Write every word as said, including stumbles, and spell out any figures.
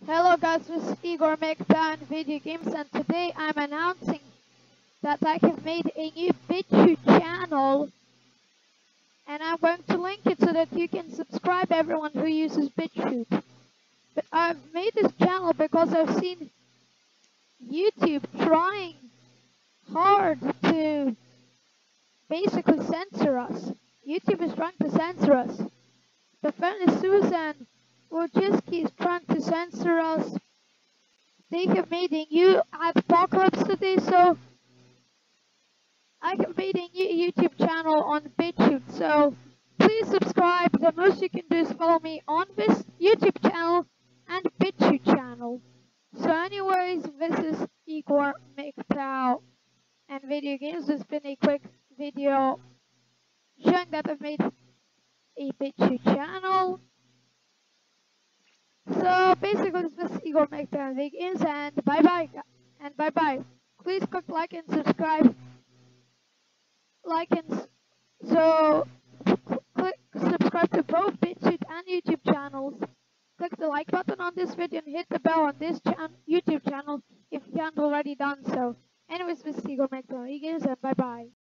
Hello guys, this is Igor MGTOW I Video Games, and today I'm announcing that I have made a new Bit Chute channel, and I'm going to link it so that you can subscribe, everyone who uses Bit Chute. But I've made this channel because I've seen YouTube trying hard to basically censor us. YouTube is trying to censor us. The friendly Susan Wojcicki is trying to censor us. They have made a new apocalypse today, so I have made a new YouTube channel on Bit Chute. So please subscribe. The most you can do is follow me on this YouTube channel and Bit Chute channel. So anyways, this is Igor MGTOW and Video Games. This has been a quick video showing that I've made a Bit Chute channel. So basically, this was Igor MGTOW Video Games, and bye bye, and bye bye. Please click like and subscribe. Like and s so click subscribe to both Bit Chute and YouTube channels. Click the like button on this video and hit the bell on this chan YouTube channel if you haven't already done so. Anyways, this is Igor MGTOW Video Games, and bye bye.